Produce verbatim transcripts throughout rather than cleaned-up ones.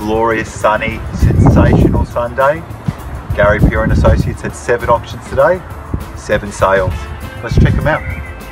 glorious, sunny, sensational Sunday. Gary Pure and Associates had seven auctions today, seven sales. Let's check them out.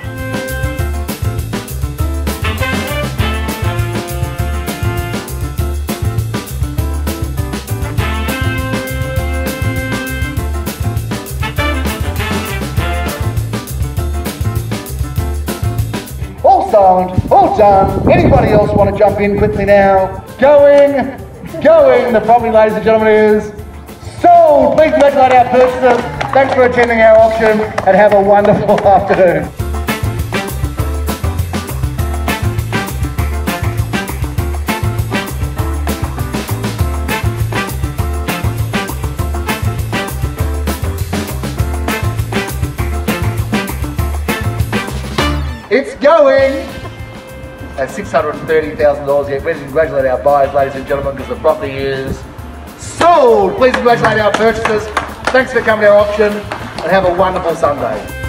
All sound, all done. Anybody else want to jump in quickly now? Going, going. The property, ladies and gentlemen, is sold. Please congratulate our purchasers. Thanks for attending our auction and have a wonderful afternoon. It's going at six hundred thirty thousand dollars yet. Please congratulate our buyers, ladies and gentlemen, because the property is sold. Please congratulate our purchasers. Thanks for coming to our auction and have a wonderful Sunday.